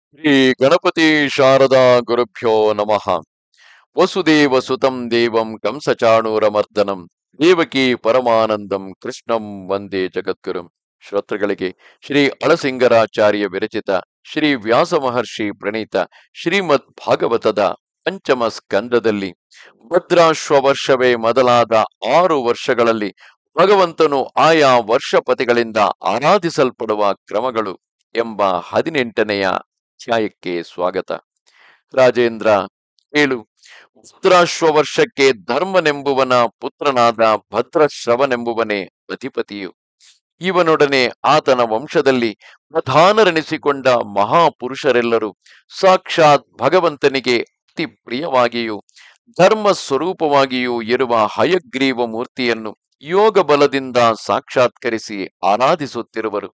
ಶ್ರೀ ಗಣಪತಿ ಶಾರದಾ ಗುರುಭ್ಯೋ ನಮಃ. ವಸುದೇವ ಸುತಂ ದೇವಂ ಕಂಸಚಾಣೂರಮರ್ದನಂ ದೇವಕಿ ಪರಮಾನಂದಂ ಕೃಷ್ಣಂ ವಂದೇ ಜಗದ್ಗುರುಂ. ಶ್ರೋತೃಗಳಿಗೆ ಶ್ರೀ ಅಳಸಿಂಗರಾಚಾರ್ಯ ವಿರಚಿತ ಶ್ರೀ ವ್ಯಾಸ ಮಹರ್ಷಿ ಪ್ರಣೀತ ಶ್ರೀಮದ್ ಭಾಗವತದ ಪಂಚಮ ಸ್ಕಂದದಲ್ಲಿ ಭದ್ರಾಶ್ವ ವರ್ಷವೇ ಮೊದಲಾದ 6 ವರ್ಷಗಳಲ್ಲಿ ಭಗವಂತನು ಆಯಾ ವರ್ಷಪತಿಗಳಿಂದ ಆರಾಧಿಸಲ್ಪಡುವ ಕ್ರಮಗಳು ಎಂಬ 18ನೆಯ ಅಧ್ಯಾಯಕ್ಕೆ ಸ್ವಾಗತ. ರಾಜೇಂದ್ರ, ಹೇಳು. ಭದ್ರಾಶ್ವ ವರ್ಷಕ್ಕೆ ಧರ್ಮನೆಂಬುವನ ಪುತ್ರನಾದ ಭದ್ರಶ್ರವನೆಂಬುವನೇ ಅಧಿಪತಿಯು. ಇವನೊಡನೆ ಆತನ ವಂಶದಲ್ಲಿ ಪ್ರಧಾನರೆನಿಸಿಕೊಂಡ ಮಹಾಪುರುಷರೆಲ್ಲರೂ ಸಾಕ್ಷಾತ್ ಭಗವಂತನಿಗೆ ಅತಿ ಪ್ರಿಯವಾಗಿಯೂ ಧರ್ಮ ಸ್ವರೂಪವಾಗಿಯೂ ಇರುವ ಹಯಗ್ರೀವ ಮೂರ್ತಿಯನ್ನು ಯೋಗ ಬಲದಿಂದ ಸಾಕ್ಷಾತ್ಕರಿಸಿ ಆರಾಧಿಸುತ್ತಿರುವರು.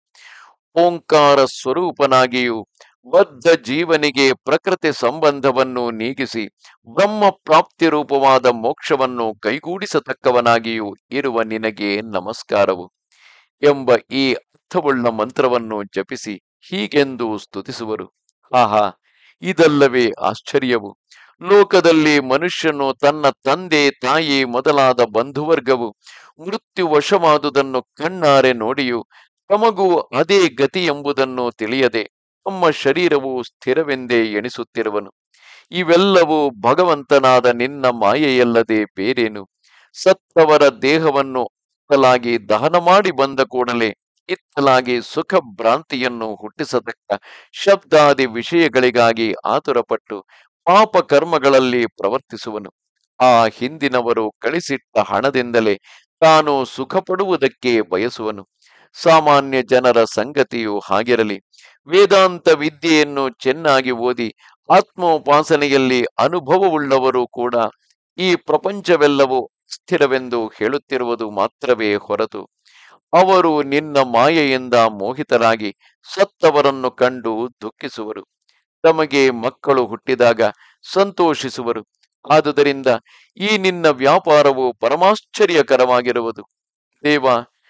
ಓಂಕಾರ ಸ್ವರೂಪನಾಗಿಯೂ ಬದ್ಧ ಜೀವನಿಗೆ ಪ್ರಕೃತಿ ಸಂಬಂಧವನ್ನು ನೀಗಿಸಿ ಬ್ರಹ್ಮ ಪ್ರಾಪ್ತಿ ರೂಪವಾದ ಮೋಕ್ಷವನ್ನು ಕೈಗೂಡಿಸತಕ್ಕವನಾಗಿಯೂ ಇರುವ ನಿನಗೆ ನಮಸ್ಕಾರವು ಎಂಬ ಈ ಅರ್ಥವುಳ್ಳ ಮಂತ್ರವನ್ನು ಜಪಿಸಿ ಹೀಗೆಂದು ಸ್ತುತಿಸುವರು. ಆಹಾ, ಇದಲ್ಲವೇ ಆಶ್ಚರ್ಯವು! ಲೋಕದಲ್ಲಿ ಮನುಷ್ಯನು ತನ್ನ ತಂದೆ ತಾಯಿ ಮೊದಲಾದ ಬಂಧುವರ್ಗವು ಮೃತ್ಯು ವಶವಾದುದನ್ನು ಕಣ್ಣಾರೆ ನೋಡಿಯೂ ತಮಗೂ ಅದೇ ಗತಿ ಎಂಬುದನ್ನು ತಿಳಿಯದೆ ತಮ್ಮ ಶರೀರವು ಸ್ಥಿರವೆಂದೇ ಎಣಿಸುತ್ತಿರುವನು. ಇವೆಲ್ಲವೂ ಭಗವಂತನಾದ ನಿನ್ನ ಮಾಯೆಯಲ್ಲದೆ ಬೇರೇನು? ಸತ್ತವರ ದೇಹವನ್ನು ಇತ್ತಲಾಗಿ ದಹನ ಮಾಡಿ ಬಂದ ಕೂಡಲೇ ಇತ್ತಲಾಗಿ ಸುಖ ಭ್ರಾಂತಿಯನ್ನು ಹುಟ್ಟಿಸತಕ್ಕ ಶಬ್ದಾದಿ ವಿಷಯಗಳಿಗಾಗಿ ಆತುರಪಟ್ಟು ಪಾಪ ಕರ್ಮಗಳಲ್ಲಿ ಪ್ರವರ್ತಿಸುವನು. ಆ ಹಿಂದಿನವರು ಕಳಿಸಿಟ್ಟ ಹಣದಿಂದಲೇ ತಾನು ಸುಖ ಪಡುವುದಕ್ಕೆ ಬಯಸುವನು. ಸಾಮಾನ್ಯ ಜನರ ಸಂಗತಿಯು ಹಾಗಿರಲಿ. ವೇದಾಂತ ವಿದ್ಯೆಯನ್ನು ಚೆನ್ನಾಗಿ ಓದಿ ಆತ್ಮೋಪಾಸನೆಯಲ್ಲಿ ಅನುಭವವುಳ್ಳವರು ಕೂಡ ಈ ಪ್ರಪಂಚವೆಲ್ಲವೂ ಸ್ಥಿರವೆಂದು ಹೇಳುತ್ತಿರುವುದು ಮಾತ್ರವೇ ಹೊರತು ಅವರು ನಿನ್ನ ಮಾಯೆಯಿಂದ ಮೋಹಿತರಾಗಿ ಸತ್ತವರನ್ನು ಕಂಡು ದುಃಖಿಸುವರು. ತಮಗೆ ಮಕ್ಕಳು ಹುಟ್ಟಿದಾಗ ಸಂತೋಷಿಸುವರು. ಆದುದರಿಂದ ಈ ನಿನ್ನ ವ್ಯಾಪಾರವು ಪರಮಾಶ್ಚರ್ಯಕರವಾಗಿರುವುದು. ದೇವ,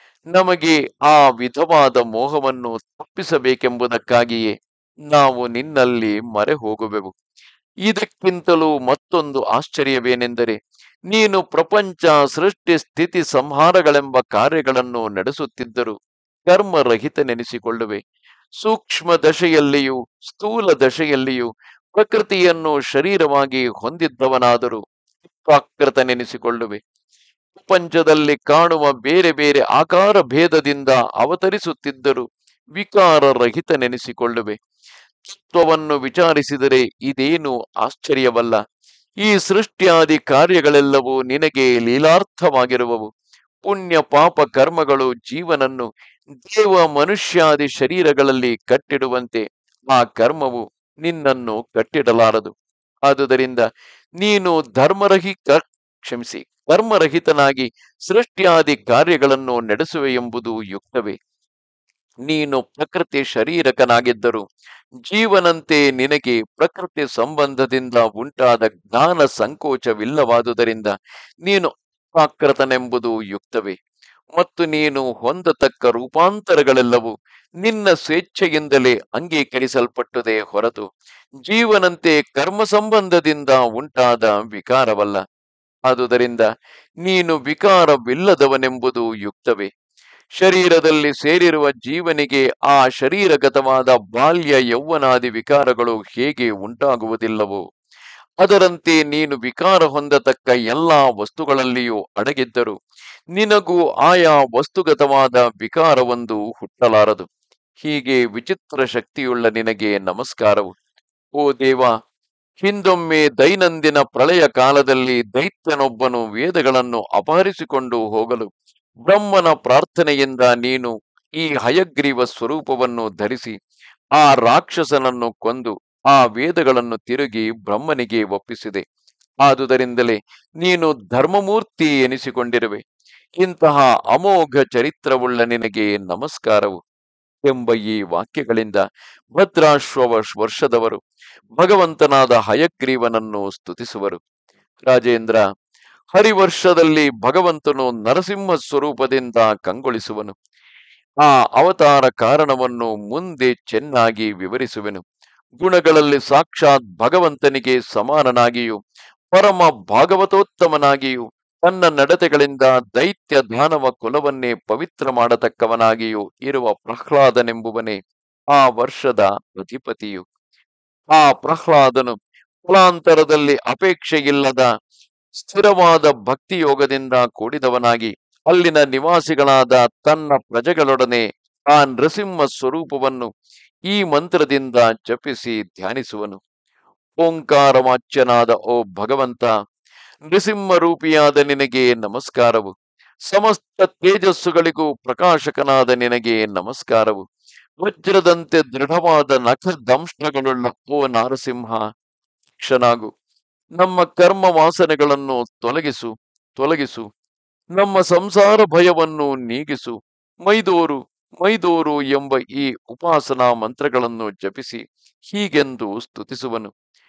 ನಮಗೆ ಆ ವಿಧವಾದ ಮೋಹವನ್ನು ತಪ್ಪಿಸಬೇಕೆಂಬುದಕ್ಕಾಗಿಯೇ ನಾವು ನಿನ್ನಲ್ಲಿ ಮರೆ ಹೋಗುವೆವು. ಇದಕ್ಕಿಂತಲೂ ಮತ್ತೊಂದು ಆಶ್ಚರ್ಯವೇನೆಂದರೆ, ನೀನು ಪ್ರಪಂಚ ಸೃಷ್ಟಿ ಸ್ಥಿತಿ ಸಂಹಾರಗಳೆಂಬ ಕಾರ್ಯಗಳನ್ನು ನಡೆಸುತ್ತಿದ್ದರೂ ಕರ್ಮರಹಿತನೆನಿಸಿಕೊಳ್ಳುವೆ. ಸೂಕ್ಷ್ಮ ದಶೆಯಲ್ಲಿಯೂ ಸ್ಥೂಲ ದಶೆಯಲ್ಲಿಯೂ ಪ್ರಕೃತಿಯನ್ನು ಶರೀರವಾಗಿ ಹೊಂದಿದ್ದವನಾದರೂ ಪ್ರಾಕೃತನೆನಿಸಿಕೊಳ್ಳುವೆ. ಪ್ರಪಂಚದಲ್ಲಿ ಕಾಣುವ ಬೇರೆ ಬೇರೆ ಆಕಾರ ಭೇದದಿಂದ ಅವತರಿಸುತ್ತಿದ್ದರೂ ವಿಕಾರರಹಿತನೆನಿಸಿಕೊಳ್ಳುವೆ. ತತ್ವವನ್ನು ವಿಚಾರಿಸಿದರೆ ಇದೇನು ಆಶ್ಚರ್ಯವಲ್ಲ. ಈ ಸೃಷ್ಟಿಯಾದಿ ಕಾರ್ಯಗಳೆಲ್ಲವೂ ನಿನಗೆ ಲೀಲಾರ್ಥವಾಗಿರುವವು. ಪುಣ್ಯ ಪಾಪ ಕರ್ಮಗಳು ಜೀವನನ್ನು ದೇವ ಮನುಷ್ಯಾದಿ ಶರೀರಗಳಲ್ಲಿ ಕಟ್ಟಿಡುವಂತೆ ಆ ಕರ್ಮವು ನಿನ್ನನ್ನು ಕಟ್ಟಿಡಲಾರದು. ಆದುದರಿಂದ ನೀನು ಕರ್ಮರಹಿತನಾಗಿ ಸೃಷ್ಟಿಯಾದಿ ಕಾರ್ಯಗಳನ್ನು ನಡೆಸುವೆ ಎಂಬುದು ಯುಕ್ತವೇ. ನೀನು ಪ್ರಕೃತಿ ಶರೀರಕನಾಗಿದ್ದರೂ ಜೀವನಂತೆ ನಿನಗೆ ಪ್ರಕೃತಿ ಸಂಬಂಧದಿಂದ ಉಂಟಾದ ಜ್ಞಾನ ಸಂಕೋಚವಿಲ್ಲವಾದುದರಿಂದ ನೀನು ಅಪ್ರಾಕೃತನೆಂಬುದು ಯುಕ್ತವೇ. ಮತ್ತು ನೀನು ಹೊಂದತಕ್ಕ ರೂಪಾಂತರಗಳೆಲ್ಲವೂ ನಿನ್ನ ಸ್ವೇಚ್ಛೆಯಿಂದಲೇ ಅಂಗೀಕರಿಸಲ್ಪಟ್ಟುದೇ ಹೊರತು ಜೀವನಂತೆ ಕರ್ಮ ಸಂಬಂಧದಿಂದ ಉಂಟಾದ ವಿಕಾರವಲ್ಲ. ಆದುದರಿಂದ ನೀನು ವಿಕಾರವಿಲ್ಲದವನೆಂಬುದು ಯುಕ್ತವೇ. ಶರೀರದಲ್ಲಿ ಸೇರಿರುವ ಜೀವನಿಗೆ ಆ ಶರೀರಗತವಾದ ಬಾಲ್ಯ ಯೌವನಾದಿ ವಿಕಾರಗಳು ಹೇಗೆ ಉಂಟಾಗುವುದಿಲ್ಲವೋ ಅದರಂತೆ ನೀನು ವಿಕಾರ ಹೊಂದತಕ್ಕ ಎಲ್ಲಾ ವಸ್ತುಗಳಲ್ಲಿಯೂ ಅಡಗಿದ್ದರೂ ನಿನಗೂ ಆಯಾ ವಸ್ತುಗತವಾದ ವಿಕಾರವೊಂದು ಹುಟ್ಟಲಾರದು. ಹೀಗೆ ವಿಚಿತ್ರ ಶಕ್ತಿಯುಳ್ಳ ನಿನಗೆ ನಮಸ್ಕಾರವು. ಓ ದೇವ, ಹಿಂದೊಮ್ಮೆ ದೈನಂದಿನ ಪ್ರಳಯ ಕಾಲದಲ್ಲಿ ದೈತ್ಯನೊಬ್ಬನು ವೇದಗಳನ್ನು ಅಪಹರಿಸಿಕೊಂಡು ಹೋಗಲು ಬ್ರಹ್ಮನ ಪ್ರಾರ್ಥನೆಯಿಂದ ನೀನು ಈ ಹಯಗ್ರೀವ ಸ್ವರೂಪವನ್ನು ಧರಿಸಿ ಆ ರಾಕ್ಷಸನನ್ನು ಕೊಂದು ಆ ವೇದಗಳನ್ನು ತಿರುಗಿ ಬ್ರಹ್ಮನಿಗೆ ಒಪ್ಪಿಸಿದೆ. ಆದುದರಿಂದಲೇ ನೀನು ಧರ್ಮಮೂರ್ತಿ ಎನಿಸಿಕೊಂಡಿರುವೆ. ಇಂತಹ ಅಮೋಘ ಚರಿತ್ರವುಳ್ಳ ನಿನಗೆ ನಮಸ್ಕಾರವು ಎಂಬ ಈ ವಾಕ್ಯಗಳಿಂದ ಭದ್ರಾಶ್ವ ವರ್ಷದವರು ಭಗವಂತನಾದ ಹಯಗ್ರೀವನನ್ನು ಸ್ತುತಿಸುವರು. ರಾಜೇಂದ್ರ, ಹರಿವರ್ಷದಲ್ಲಿ ಭಗವಂತನು ನರಸಿಂಹ ಸ್ವರೂಪದಿಂದ ಕಂಗೊಳಿಸುವನು. ಆ ಅವತಾರ ಕಾರಣವನ್ನು ಮುಂದೆ ಚೆನ್ನಾಗಿ ವಿವರಿಸುವೆನು. ಗುಣಗಳಲ್ಲಿ ಸಾಕ್ಷಾತ್ ಭಗವಂತನಿಗೆ ಸಮಾನನಾಗಿಯೂ ಪರಮ ಭಾಗವತೋತ್ತಮನಾಗಿಯೂ ತನ್ನ ನಡತೆಗಳಿಂದ ದೈತ್ಯ ದಾನವ ಕುಲವನ್ನೇ ಪವಿತ್ರ ಮಾಡತಕ್ಕವನಾಗಿಯೂ ಇರುವ ಪ್ರಹ್ಲಾದನೆಂಬುವನೇ ಆ ವರ್ಷದ ಅಧಿಪತಿಯು. ಆ ಪ್ರಹ್ಲಾದನು ಕುಲಾಂತರದಲ್ಲಿ ಅಪೇಕ್ಷೆಯಿಲ್ಲದ ಸ್ಥಿರವಾದ ಭಕ್ತಿಯೋಗದಿಂದ ಕೂಡಿದವನಾಗಿ ಅಲ್ಲಿನ ನಿವಾಸಿಗಳಾದ ತನ್ನ ಪ್ರಜೆಗಳೊಡನೆ ಆ ನೃಸಿಂಹ ಸ್ವರೂಪವನ್ನು ಈ ಮಂತ್ರದಿಂದ ಜಪಿಸಿ ಧ್ಯಾನಿಸುವನು. ಓಂಕಾರವಾಚ್ಯನಾದ ಓ ಭಗವಂತ, ನೃಸಿಂಹ ರೂಪಿಯಾದ ನಿನಗೆ ನಮಸ್ಕಾರವು. ಸಮಸ್ತ ತೇಜಸ್ಸುಗಳಿಗೂ ಪ್ರಕಾಶಕನಾದ ನಿನಗೆ ನಮಸ್ಕಾರವು. ವಜ್ರದಂತೆ ದೃಢವಾದ ನಖ ದಂಷ್ಟಗಳುಳ್ಳ ಓ ನಾರಸಿಂಹ, ಕ್ಷನಾಗು. ನಮ್ಮ ಕರ್ಮ ವಾಸನೆಗಳನ್ನು ತೊಲಗಿಸು ತೊಲಗಿಸು. ನಮ್ಮ ಸಂಸಾರ ಭಯವನ್ನು ನೀಗಿಸು. ಮೈದೋರು ಮೈದೋರು ಎಂಬ ಈ ಉಪಾಸನಾ ಮಂತ್ರಗಳನ್ನು ಜಪಿಸಿ ಹೀಗೆಂದು ಸ್ತುತಿಸುವನು.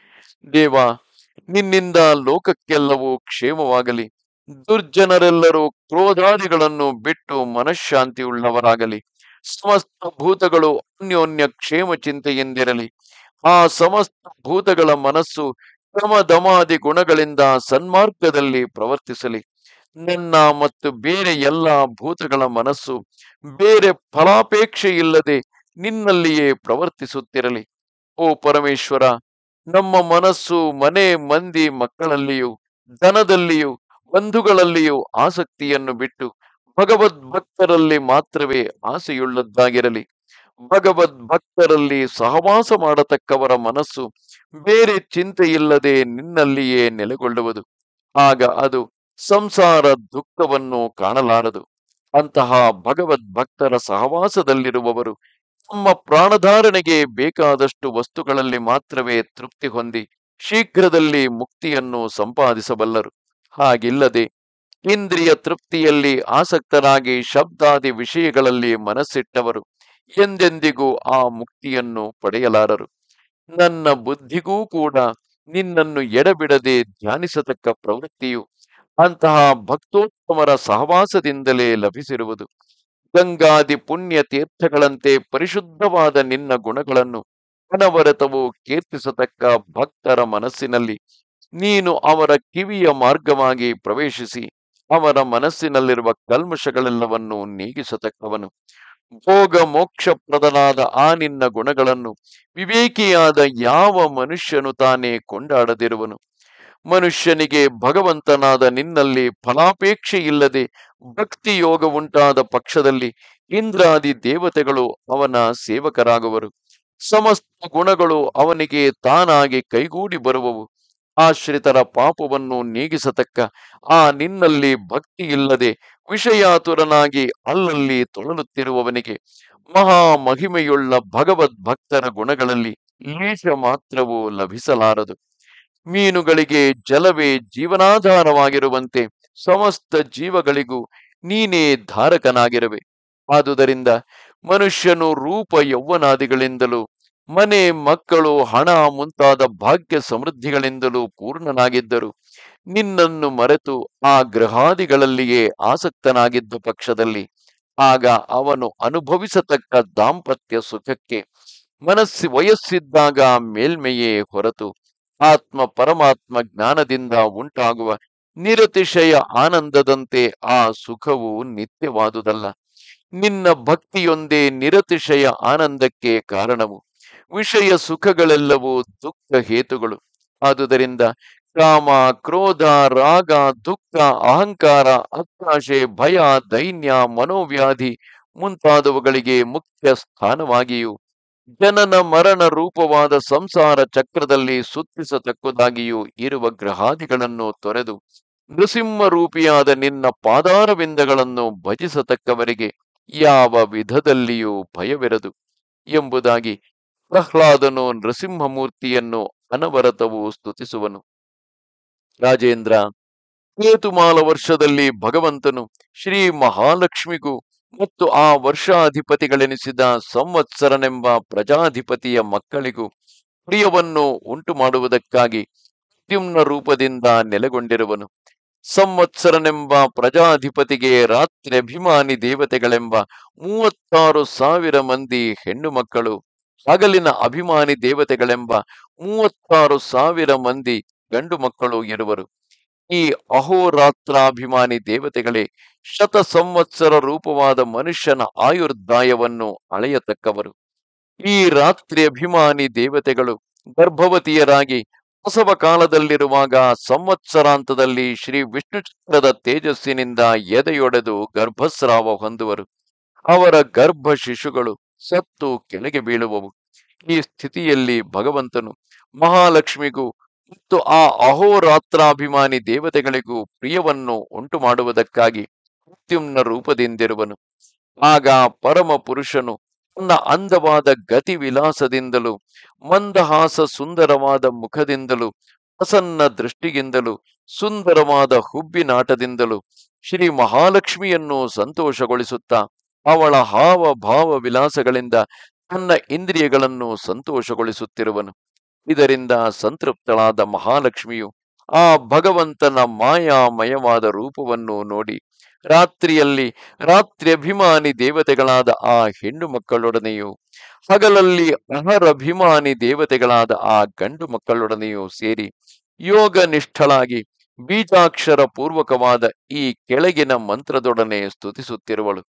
ದೇವ, ನಿನ್ನಿಂದ ಲೋಕಕ್ಕೆಲ್ಲವೂ ಕ್ಷೇಮವಾಗಲಿ. ದುರ್ಜನರೆಲ್ಲರೂ ಕ್ರೋಧಾದಿಗಳನ್ನು ಬಿಟ್ಟು ಮನಃಶಾಂತಿಯುಳ್ಳವರಾಗಲಿ. ಸಮಸ್ತ ಭೂತಗಳು ಅನ್ಯೋನ್ಯ ಕ್ಷೇಮ ಚಿಂತೆಯಿಂದಿರಲಿ. ಆ ಸಮಸ್ತ ಭೂತಗಳ ಮನಸ್ಸು ಕ್ರಮದಮಾದಿ ಗುಣಗಳಿಂದ ಸನ್ಮಾರ್ಗದಲ್ಲಿ ಪ್ರವರ್ತಿಸಲಿ. ನನ್ನ ಮತ್ತು ಬೇರೆ ಎಲ್ಲ ಭೂತಗಳ ಮನಸ್ಸು ಬೇರೆ ಫಲಾಪೇಕ್ಷೆ ಇಲ್ಲದೆ ನಿನ್ನಲ್ಲಿಯೇ ಪ್ರವರ್ತಿಸುತ್ತಿರಲಿ. ಓ ಪರಮೇಶ್ವರ, ನಮ್ಮ ಮನಸ್ಸು ಮನೆ ಮಂದಿ ಮಕ್ಕಳಲ್ಲಿಯೂ ಧನದಲ್ಲಿಯೂ ಬಂಧುಗಳಲ್ಲಿಯೂ ಆಸಕ್ತಿಯನ್ನು ಬಿಟ್ಟು ಭಗವದ್ಭಕ್ತರಲ್ಲಿ ಮಾತ್ರವೇ ಆಸೆಯುಳ್ಳದ್ದಾಗಿರಲಿ. ಭಗವದ್ಭಕ್ತರಲ್ಲಿ ಸಹವಾಸ ಮಾಡತಕ್ಕವರ ಮನಸ್ಸು ಬೇರೆ ಚಿಂತೆಯಿಲ್ಲದೆ ನಿನ್ನಲ್ಲಿಯೇ ನೆಲೆಗೊಳ್ಳುವುದು. ಆಗ ಅದು ಸಂಸಾರ ದುಃಖವನ್ನು ಕಾಣಲಾರದು. ಅಂತಹ ಭಗವದ್ಭಕ್ತರ ಸಹವಾಸದಲ್ಲಿರುವವರು ತಮ್ಮ ಪ್ರಾಣಧಾರಣೆಗೆ ಬೇಕಾದಷ್ಟು ವಸ್ತುಗಳಲ್ಲಿ ಮಾತ್ರವೇ ತೃಪ್ತಿ ಹೊಂದಿ ಶೀಘ್ರದಲ್ಲಿ ಮುಕ್ತಿಯನ್ನು ಸಂಪಾದಿಸಬಲ್ಲರು. ಹಾಗಿಲ್ಲದೆ ಇಂದ್ರಿಯ ತೃಪ್ತಿಯಲ್ಲಿ ಆಸಕ್ತರಾಗಿ ಶಬ್ದಾದಿ ವಿಷಯಗಳಲ್ಲಿ ಮನಸ್ಸಿಟ್ಟವರು ಎಂದೆಂದಿಗೂ ಆ ಮುಕ್ತಿಯನ್ನು ಪಡೆಯಲಾರರು. ನನ್ನ ಬುದ್ಧಿಗೂ ಕೂಡ ನಿನ್ನನ್ನು ಎಡಬಿಡದೆ ಧ್ಯಾನಿಸತಕ್ಕ ಪ್ರವೃತ್ತಿಯು ಅಂತಹ ಭಕ್ತೋತ್ತಮರ ಸಹವಾಸದಿಂದಲೇ ಲಭಿಸಿರುವುದು. ಗಂಗಾದಿ ಪುಣ್ಯ ತೀರ್ಥಗಳಂತೆ ಪರಿಶುದ್ಧವಾದ ನಿನ್ನ ಗುಣಗಳನ್ನು ಅನವರತವು ಕೀರ್ತಿಸತಕ್ಕ ಭಕ್ತರ ಮನಸ್ಸಿನಲ್ಲಿ ನೀನು ಅವರ ಕಿವಿಯ ಮಾರ್ಗವಾಗಿ ಪ್ರವೇಶಿಸಿ ಅವರ ಮನಸ್ಸಿನಲ್ಲಿರುವ ಕಲ್ಮಶಗಳೆಲ್ಲವನ್ನು ನೀಗಿಸತಕ್ಕವನು. ಭೋಗ ಮೋಕ್ಷಪ್ರದನಾದ ಆ ನಿನ್ನ ಗುಣಗಳನ್ನು ವಿವೇಕಿಯಾದ ಯಾವ ಮನುಷ್ಯನು ತಾನೇ ಕೊಂಡಾಡದಿರುವನು. ಮನುಷ್ಯನಿಗೆ ಭಗವಂತನಾದ ನಿನ್ನಲ್ಲಿ ಫಲಾಪೇಕ್ಷೆ ಇಲ್ಲದೆ ಭಕ್ತಿ ಯೋಗ ಉಂಟಾದ ಪಕ್ಷದಲ್ಲಿ ಇಂದ್ರಾದಿ ದೇವತೆಗಳು ಅವನ ಸೇವಕರಾಗುವರು. ಸಮಸ್ತ ಗುಣಗಳು ಅವನಿಗೆ ತಾನಾಗಿ ಕೈಗೂಡಿ ಬರುವವು. ಆಶ್ರಿತರ ಪಾಪವನ್ನು ನೀಗಿಸತಕ್ಕ ಆ ನಿನ್ನಲ್ಲಿ ಭಕ್ತಿ ಇಲ್ಲದೆ ವಿಷಯಾತುರನಾಗಿ ಅಲ್ಲಲ್ಲಿ ತೊಳಲುತ್ತಿರುವವನಿಗೆ ಮಹಾ ಮಹಿಮೆಯುಳ್ಳ ಭಗವದ್ಭಕ್ತರ ಗುಣಗಳಲ್ಲಿ ಲೇಷ ಮಾತ್ರವೂ ಲಭಿಸಲಾರದು. ಮೀನುಗಳಿಗೆ ಜಲವೇ ಜೀವನಾಧಾರವಾಗಿರುವಂತೆ ಸಮಸ್ತ ಜೀವಗಳಿಗೂ ನೀನೇ ಧಾರಕನಾಗಿರುವೆ. ಆದುದರಿಂದ ಮನುಷ್ಯನು ರೂಪ ಯೌವನಾದಿಗಳಿಂದಲೂ ಮನೆ ಮಕ್ಕಳು ಹಣ ಮುಂತಾದ ಭಾಗ್ಯ ಸಮೃದ್ಧಿಗಳಿಂದಲೂ ಪೂರ್ಣನಾಗಿದ್ದರು ನಿನ್ನನ್ನು ಮರೆತು ಆ ಗೃಹಾದಿಗಳಲ್ಲಿಯೇ ಆಸಕ್ತನಾಗಿದ್ದ ಪಕ್ಷದಲ್ಲಿ ಆಗ ಅವನು ಅನುಭವಿಸತಕ್ಕ ದಾಂಪತ್ಯ ಸುಖಕ್ಕೆ ವಯಸ್ಸಿದ್ದಾಗ ಮೇಲ್ಮೆಯೇ ಹೊರತು ಆತ್ಮ ಪರಮಾತ್ಮ ಜ್ಞಾನದಿಂದ ಉಂಟಾಗುವ ನಿರತಿಶಯ ಆನಂದದಂತೆ ಆ ಸುಖವು ನಿತ್ಯವಾದುದಲ್ಲ. ನಿನ್ನ ಭಕ್ತಿಯೊಂದೇ ನಿರತಿಶಯ ಆನಂದಕ್ಕೆ ಕಾರಣವು. ವಿಷಯ ಸುಖಗಳೆಲ್ಲವೂ ದುಃಖ ಹೇತುಗಳು. ಆದುದರಿಂದ ಕಾಮ, ಕ್ರೋಧ, ರಾಗ, ದುಃಖ, ಅಹಂಕಾರ, ಹತಾಶೆ, ಭಯ, ದೈನ್ಯ, ಮನೋವ್ಯಾಧಿ ಮುಂತಾದವುಗಳಿಗೆ ಮುಖ್ಯ ಸ್ಥಾನವಾಗಿಯೂ ಜನನ ಮರಣ ರೂಪವಾದ ಸಂಸಾರ ಚಕ್ರದಲ್ಲಿ ಸುತ್ತಿಸತಕ್ಕದಾಗಿಯೂ ಇರುವ ಗ್ರಹಾದಿಗಳನ್ನು ತೊರೆದು ನೃಸಿಂಹ ರೂಪಿಯಾದ ನಿನ್ನ ಪಾದಾರವಿಂದಗಳನ್ನು ಭಜಿಸತಕ್ಕವರಿಗೆ ಯಾವ ವಿಧದಲ್ಲಿಯೂ ಭಯವಿರದು ಎಂಬುದಾಗಿ ಪ್ರಹ್ಲಾದನು ನೃಸಿಂಹಮೂರ್ತಿಯನ್ನು ಅನವರತವು ಸ್ತುತಿಸುವನು. ರಾಜೇಂದ್ರ, ಕೇತುಮಾಲ ವರ್ಷದಲ್ಲಿ ಭಗವಂತನು ಶ್ರೀ ಮಹಾಲಕ್ಷ್ಮಿಗೂ ಮತ್ತು ಆ ವರ್ಷಾಧಿಪತಿಗಳೆನಿಸಿದ ಸಂವತ್ಸರನೆಂಬ ಪ್ರಜಾಧಿಪತಿಯ ಮಕ್ಕಳಿಗೂ ಪ್ರಿಯವನ್ನು ಉಂಟು ಮಾಡುವುದಕ್ಕಾಗಿ ಪ್ರದ್ಯುಮ್ನ ರೂಪದಿಂದ ನೆಲೆಗೊಂಡಿರುವನು. ಸಂವತ್ಸರನೆಂಬ ಪ್ರಜಾಧಿಪತಿಗೆ ರಾತ್ರಿ ಅಭಿಮಾನಿ ದೇವತೆಗಳೆಂಬ 36,000 ಮಂದಿ ಹೆಣ್ಣು ಮಕ್ಕಳು, ಹಗಲಿನ ಅಭಿಮಾನಿ ದೇವತೆಗಳೆಂಬ 36,000 ಮಂದಿ ಗಂಡು ಮಕ್ಕಳು ಇರುವರು. ಈ ಅಹೋರಾತ್ರಾಭಿಮಾನಿ ದೇವತೆಗಳೇ ಶತ ಸಂವತ್ಸರ ರೂಪವಾದ ಮನುಷ್ಯನ ಆಯುರ್ದಾಯವನ್ನು ಅಳೆಯತಕ್ಕವರು. ಈ ರಾತ್ರಿ ಅಭಿಮಾನಿ ದೇವತೆಗಳು ಗರ್ಭವತಿಯರಾಗಿ ಪ್ರಸವ ಕಾಲದಲ್ಲಿರುವಾಗ ಸಂವತ್ಸರಾಂತದಲ್ಲಿ ಶ್ರೀ ವಿಷ್ಣು ಚಕ್ರದ ತೇಜಸ್ಸಿನಿಂದ ಎದೆಯೊಡೆದು ಗರ್ಭಸ್ರಾವ ಹೊಂದುವರು. ಅವರ ಗರ್ಭ ಶಿಶುಗಳು ಸತ್ತು ಕೆಳಗೆ ಬೀಳುವವು. ಈ ಸ್ಥಿತಿಯಲ್ಲಿ ಭಗವಂತನು ಮಹಾಲಕ್ಷ್ಮಿಗೂ ಮತ್ತು ಆ ಅಹೋರಾತ್ರಾಭಿಮಾನಿ ದೇವತೆಗಳಿಗೂ ಪ್ರಿಯವನ್ನು ಉಂಟು ಮಾಡುವುದಕ್ಕಾಗಿ ಪ್ರದ್ಯುಮ್ನ ರೂಪದಿಂದಿರುವನು. ಆಗ ಪರಮ ಪುರುಷನು ತನ್ನ ಅಂದವಾದ ಗತಿ ವಿಲಾಸದಿಂದಲೂ ಮಂದಹಾಸ ಸುಂದರವಾದ ಮುಖದಿಂದಲೂ ಪ್ರಸನ್ನ ದೃಷ್ಟಿಗಿಂದಲೂ ಸುಂದರವಾದ ಹುಬ್ಬಿನಾಟದಿಂದಲೂ ಶ್ರೀ ಮಹಾಲಕ್ಷ್ಮಿಯನ್ನು ಸಂತೋಷಗೊಳಿಸುತ್ತಾ ಅವಳ ಹಾವ ಭಾವ ವಿಲಾಸಗಳಿಂದ ತನ್ನ ಇಂದ್ರಿಯಗಳನ್ನು ಸಂತೋಷಗೊಳಿಸುತ್ತಿರುವನು. ಇದರಿಂದ ಸಂತೃಪ್ತಳಾದ ಮಹಾಲಕ್ಷ್ಮಿಯು ಆ ಭಗವಂತನ ಮಾಯಾಮಯವಾದ ರೂಪವನ್ನು ನೋಡಿ ರಾತ್ರಿಯಲ್ಲಿ ರಾತ್ರಿ ಅಭಿಮಾನಿ ದೇವತೆಗಳಾದ ಆ ಹೆಣ್ಣು ಮಕ್ಕಳೊಡನೆಯೂ ಹಗಲಲ್ಲಿ ಅಹರಭಿಮಾನಿ ದೇವತೆಗಳಾದ ಆ ಗಂಡು ಮಕ್ಕಳೊಡನೆಯೂ ಸೇರಿ ಯೋಗ ನಿಷ್ಠಳಾಗಿ ಬೀಜಾಕ್ಷರ ಪೂರ್ವಕವಾದ ಈ ಕೆಳಗಿನ ಮಂತ್ರದೊಡನೆ ಸ್ತುತಿಸುತ್ತಿರುವಳು.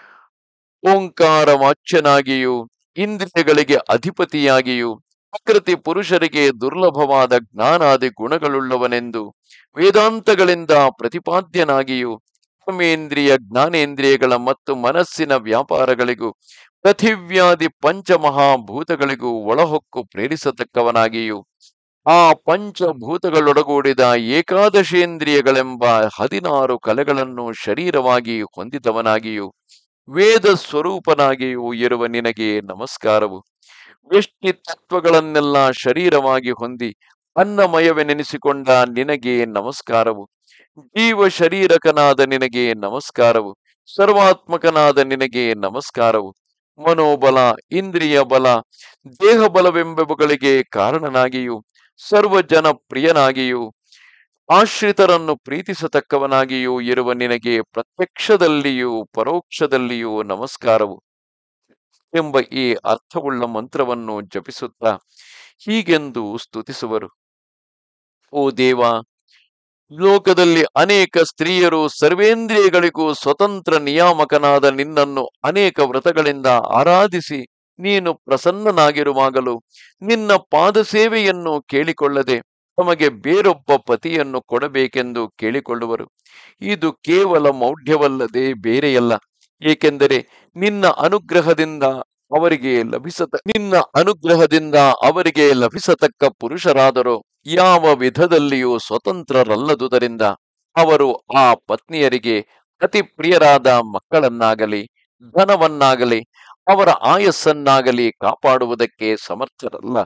ಓಂಕಾರ ವಾಚ್ಯನಾಗಿಯೂ ಇಂದ್ರಿಯಗಳಿಗೆ ಅಧಿಪತಿಯಾಗಿಯೂ ಪ್ರಕೃತಿ ಪುರುಷರಿಗೆ ದುರ್ಲಭವಾದ ಜ್ಞಾನಾದಿ ಗುಣಗಳುಳ್ಳವನೆಂದು ವೇದಾಂತಗಳಿಂದ ಪ್ರತಿಪಾದ್ಯನಾಗಿಯೂ ಕರ್ಮೇಂದ್ರಿಯ ಜ್ಞಾನೇಂದ್ರಿಯಗಳ ಮತ್ತು ಮನಸ್ಸಿನ ವ್ಯಾಪಾರಗಳಿಗೂ ಪೃಥಿವ್ಯಾದಿ ಪಂಚಮಹಾಭೂತಗಳಿಗೂ ಒಳಹೊಕ್ಕು ಪ್ರೇರಿಸತಕ್ಕವನಾಗಿಯೂ ಆ ಪಂಚಭೂತಗಳೊಡಗೂಡಿದ ಏಕಾದಶೇಂದ್ರಿಯಗಳೆಂಬ 16 ಕಲೆಗಳನ್ನು ಶರೀರವಾಗಿ ಹೊಂದಿದವನಾಗಿಯೂ ವೇದ ಸ್ವರೂಪನಾಗಿಯೂ ಇರುವ ನಿನಗೆ ನಮಸ್ಕಾರವು. ವ್ಯಷ್ಟಿ ತತ್ವಗಳನ್ನೆಲ್ಲ ಶರೀರವಾಗಿ ಹೊಂದಿ ಅನ್ನಮಯವೆನೆನಿಸಿಕೊಂಡ ನಿನಗೆ ನಮಸ್ಕಾರವು. ಜೀವ ಶರೀರಕನಾದ ನಿನಗೆ ನಮಸ್ಕಾರವು. ಸರ್ವಾತ್ಮಕನಾದ ನಿನಗೆ ನಮಸ್ಕಾರವು. ಮನೋಬಲ, ಇಂದ್ರಿಯ ಬಲ, ದೇಹ ಬಲವೆಂಬವುಗಳಿಗೆ ಕಾರಣನಾಗಿಯೂ ಸರ್ವಜನ ಪ್ರಿಯನಾಗಿಯೂ ಆಶ್ರಿತರನ್ನು ಪ್ರೀತಿಸತಕ್ಕವನಾಗಿಯೂ ಇರುವ ನಿನಗೆ ಪ್ರತ್ಯಕ್ಷದಲ್ಲಿಯೂ ಪರೋಕ್ಷದಲ್ಲಿಯೂ ನಮಸ್ಕಾರವು ಎಂಬ ಈ ಅರ್ಥವುಳ್ಳ ಮಂತ್ರವನ್ನು ಜಪಿಸುತ್ತಾ ಹೀಗೆಂದು ಸ್ತುತಿಸುವರು. ಓ ದೇವ, ಲೋಕದಲ್ಲಿ ಅನೇಕ ಸ್ತ್ರೀಯರು ಸರ್ವೇಂದ್ರಿಯಗಳಿಗೂ ಸ್ವತಂತ್ರ ನಿಯಾಮಕನಾದ ನಿನ್ನನ್ನು ಅನೇಕ ವ್ರತಗಳಿಂದ ಆರಾಧಿಸಿ ನೀನು ಪ್ರಸನ್ನನಾಗಿರುವಾಗಲೂ ನಿನ್ನ ಪಾದ ಸೇವೆಯನ್ನು ಕೇಳಿಕೊಳ್ಳದೆ ತಮಗೆ ಬೇರೊಬ್ಬ ಪತಿಯನ್ನು ಕೊಡಬೇಕೆಂದು ಕೇಳಿಕೊಳ್ಳುವರು. ಇದು ಕೇವಲ ಮೌಢ್ಯವಲ್ಲದೆ ಬೇರೆಯಲ್ಲ. ಏಕೆಂದರೆ ನಿನ್ನ ಅನುಗ್ರಹದಿಂದ ಅವರಿಗೆ ಲಭಿಸತಕ್ಕ ಪುರುಷರಾದರೂ ಯಾವ ವಿಧದಲ್ಲಿಯೂ ಸ್ವತಂತ್ರರಲ್ಲದುದರಿಂದ ಅವರು ಆ ಪತ್ನಿಯರಿಗೆ ಅತಿ ಪ್ರಿಯರಾದ ಮಕ್ಕಳನ್ನಾಗಲಿ ಧನವನ್ನಾಗಲಿ ಅವರ ಆಯಸ್ಸನ್ನಾಗಲಿ ಕಾಪಾಡುವುದಕ್ಕೆ ಸಮರ್ಥರಲ್ಲ.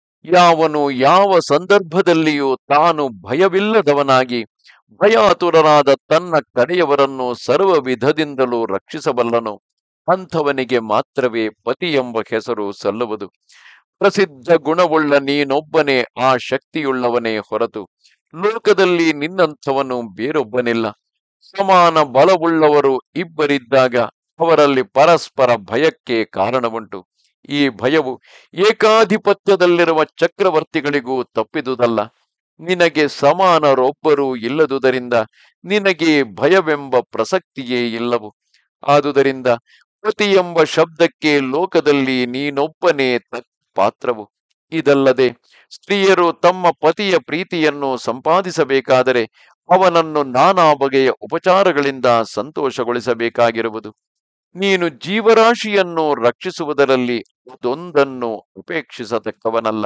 ಯಾವನು ಯಾವ ಸಂದರ್ಭದಲ್ಲಿಯೂ ತಾನು ಭಯವಿಲ್ಲದವನಾಗಿ ಭಯಾತುರರಾದ ತನ್ನ ಕಡೆಯವರನ್ನು ಸರ್ವ ವಿಧದಿಂದಲೂ ರಕ್ಷಿಸಬಲ್ಲನು ಅಂಥವನಿಗೆ ಮಾತ್ರವೇ ಪತಿ ಎಂಬ ಹೆಸರು ಸಲ್ಲುವುದು. ಪ್ರಸಿದ್ಧ ಗುಣವುಳ್ಳ ನೀನೊಬ್ಬನೇ ಆ ಶಕ್ತಿಯುಳ್ಳವನೇ ಹೊರತು ಲೋಕದಲ್ಲಿ ನಿನ್ನಂಥವನು ಬೇರೊಬ್ಬನಿಲ್ಲ. ಸಮಾನ ಬಲವುಳ್ಳವರು ಇಬ್ಬರಿದ್ದಾಗ ಅವರಲ್ಲಿ ಪರಸ್ಪರ ಭಯಕ್ಕೆ ಕಾರಣವುಂಟು. ಈ ಭಯವು ಏಕಾಧಿಪತ್ಯದಲ್ಲಿರುವ ಚಕ್ರವರ್ತಿಗಳಿಗೂ ತಪ್ಪಿದುದಲ್ಲ. ನಿನಗೆ ಸಮಾನರೊಬ್ಬರೂ ಇಲ್ಲದುದರಿಂದ ನಿನಗೆ ಭಯವೆಂಬ ಪ್ರಸಕ್ತಿಯೇ ಇಲ್ಲವು. ಆದುದರಿಂದ ಪತಿ ಎಂಬ ಶಬ್ದಕ್ಕೆ ಲೋಕದಲ್ಲಿ ನೀನೊಬ್ಬನೇ ಪಾತ್ರವು. ಇದಲ್ಲದೆ ಸ್ತ್ರೀಯರು ತಮ್ಮ ಪತಿಯ ಪ್ರೀತಿಯನ್ನು ಸಂಪಾದಿಸಬೇಕಾದರೆ ಅವನನ್ನು ನಾನಾ ಬಗೆಯ ಉಪಚಾರಗಳಿಂದ ಸಂತೋಷಗೊಳಿಸಬೇಕಾಗಿರುವುದು. ನೀನು ಜೀವರಾಶಿಯನ್ನು ರಕ್ಷಿಸುವುದರಲ್ಲಿ ಅದೊಂದನ್ನು ಉಪೇಕ್ಷಿಸತಕ್ಕವನಲ್ಲ.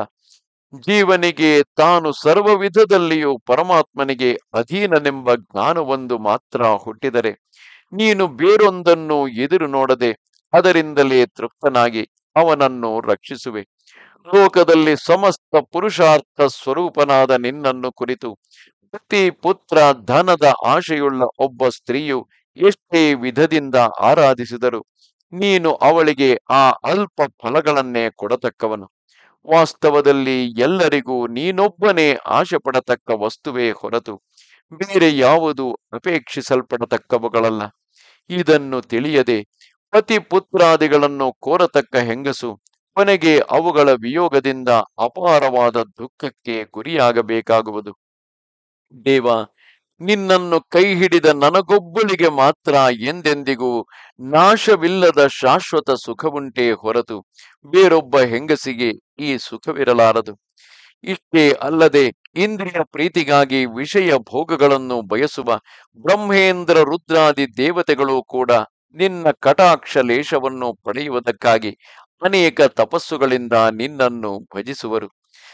ಜೀವನಿಗೆ ತಾನು ಸರ್ವ ವಿಧದಲ್ಲಿಯೂ ಪರಮಾತ್ಮನಿಗೆ ಅಧೀನನೆಂಬ ಜ್ಞಾನವೊಂದು ಮಾತ್ರ ಹುಟ್ಟಿದರೆ ನೀನು ಬೇರೊಂದನ್ನು ಎದುರು ನೋಡದೆ ಅದರಿಂದಲೇ ತೃಪ್ತನಾಗಿ ಅವನನ್ನು ರಕ್ಷಿಸುವೆ. ಲೋಕದಲ್ಲಿ ಸಮಸ್ತ ಪುರುಷಾರ್ಥ ಸ್ವರೂಪನಾದ ನಿನ್ನನ್ನು ಕುರಿತು ಪತಿ ಪುತ್ರ ಧನದ ಆಶೆಯುಳ್ಳ ಒಬ್ಬ ಸ್ತ್ರೀಯು ಎಷ್ಟೇ ವಿಧದಿಂದ ಆರಾಧಿಸಿದರು ನೀನು ಅವಳಿಗೆ ಆ ಅಲ್ಪ ಫಲಗಳನ್ನೇ ಕೊಡತಕ್ಕವನು. ವಾಸ್ತವದಲ್ಲಿ ಎಲ್ಲರಿಗೂ ನೀನೊಬ್ಬನೇ ಆಶೆ ಪಡತಕ್ಕ ವಸ್ತುವೇ ಹೊರತು ಬೇರೆ ಯಾವುದು ಅಪೇಕ್ಷಿಸಲ್ಪಡತಕ್ಕವುಗಳಲ್ಲ. ಇದನ್ನು ತಿಳಿಯದೆ ಪತಿ ಪುತ್ರಾದಿಗಳನ್ನು ಕೋರತಕ್ಕ ಹೆಂಗಸು ಕೊನೆಗೆ ಅವುಗಳ ವಿಯೋಗದಿಂದ ಅಪಾರವಾದ ದುಃಖಕ್ಕೆ ಗುರಿಯಾಗಬೇಕಾಗುವುದು. ದೇವ, ನಿನ್ನನ್ನು ಕೈ ಹಿಡಿದ ನನಗೊಬ್ಬಳಿಗೆ ಮಾತ್ರ ಎಂದೆಂದಿಗೂ ನಾಶವಿಲ್ಲದ ಶಾಶ್ವತ ಸುಖವುಂಟೇ ಹೊರತು ಬೇರೊಬ್ಬ ಹೆಂಗಸಿಗೆ ಈ ಸುಖವಿರಲಾರದು. ಇಷ್ಟೇ ಅಲ್ಲದೆ ಇಂದ್ರಿಯ ಪ್ರೀತಿಗಾಗಿ ವಿಷಯ ಭೋಗಗಳನ್ನು ಬಯಸುವ ಬ್ರಹ್ಮೇಂದ್ರ ರುದ್ರಾದಿ ದೇವತೆಗಳು ಕೂಡ ನಿನ್ನ ಕಟಾಕ್ಷ ಲೇಶವನ್ನು ಪಡೆಯುವುದಕ್ಕಾಗಿ ಅನೇಕ ತಪಸ್ಸುಗಳಿಂದ ನಿನ್ನನ್ನು ಭಜಿಸುವರು.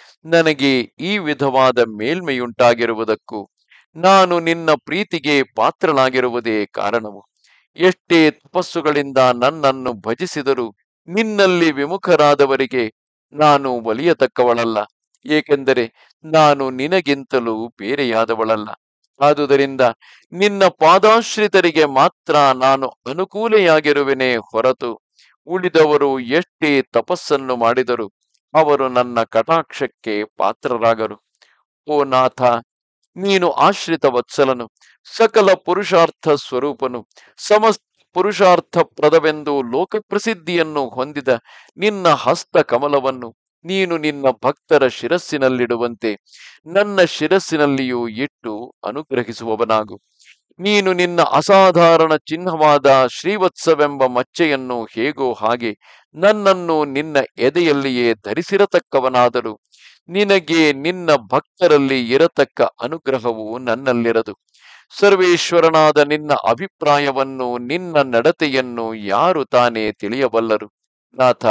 ನನಗೆ ಈ ವಿಧವಾದ ಮೇಲ್ಮೆಯುಂಟಾಗಿರುವುದಕ್ಕೂ ನಾನು ನಿನ್ನ ಪ್ರೀತಿಗೆ ಪಾತ್ರನಾಗಿರುವುದೇ ಕಾರಣವು. ಎಷ್ಟೇ ತಪಸ್ಸುಗಳಿಂದ ನನ್ನನ್ನು ಭಜಿಸಿದರೂ ನಿನ್ನಲ್ಲಿ ವಿಮುಖರಾದವರಿಗೆ ನಾನು ಒಲಿಯತಕ್ಕವಳಲ್ಲ, ಏಕೆಂದರೆ ನಾನು ನಿನಗಿಂತಲೂ ಬೇರೆಯಾದವಳಲ್ಲ. ಆದುದರಿಂದ ನಿನ್ನ ಪಾದಾಶ್ರಿತರಿಗೆ ಮಾತ್ರ ನಾನು ಅನುಕೂಲೆಯಾಗಿರುವೆನೇ ಹೊರತು ಉಳಿದವರು ಎಷ್ಟೇ ತಪಸ್ಸನ್ನು ಮಾಡಿದರೂ ಅವರು ನನ್ನ ಕಟಾಕ್ಷಕ್ಕೆ ಪಾತ್ರರಾಗರು. ಓ ನಾಥ, ನೀನು ಆಶ್ರಿತ ವತ್ಸಲನು, ಸಕಲ ಪುರುಷಾರ್ಥ ಸ್ವರೂಪನು, ಸಮಸ್ತ ಪುರುಷಾರ್ಥ ಪ್ರದವೆಂದು ಲೋಕಪ್ರಸಿದ್ಧಿಯನ್ನು ಹೊಂದಿದ ನಿನ್ನ ಹಸ್ತ ಕಮಲವನ್ನು ನೀನು ನಿನ್ನ ಭಕ್ತರ ಶಿರಸ್ಸಿನಲ್ಲಿಡುವಂತೆ ನನ್ನ ಶಿರಸ್ಸಿನಲ್ಲಿಯೂ ಇಟ್ಟು ಅನುಗ್ರಹಿಸುವವನಾಗು. ನೀನು ನಿನ್ನ ಅಸಾಧಾರಣ ಚಿಹ್ನವಾದ ಶ್ರೀವತ್ಸವೆಂಬ ಮಚ್ಚೆಯನ್ನು ಹೇಗೋ ಹಾಗೆ ನನ್ನನ್ನು ನಿನ್ನ ಎದೆಯಲ್ಲಿಯೇ ಧರಿಸಿರತಕ್ಕವನಾದರೂ ನಿನಗೆ ನಿನ್ನ ಭಕ್ತರಲ್ಲಿ ಇರತಕ್ಕ ಅನುಗ್ರಹವು ನನ್ನಲ್ಲಿರದು. ಸರ್ವೇಶ್ವರನಾದ ನಿನ್ನ ಅಭಿಪ್ರಾಯವನ್ನು, ನಿನ್ನ ನಡತೆಯನ್ನು ಯಾರು ತಾನೇ ತಿಳಿಯಬಲ್ಲರು? ನಾಥ,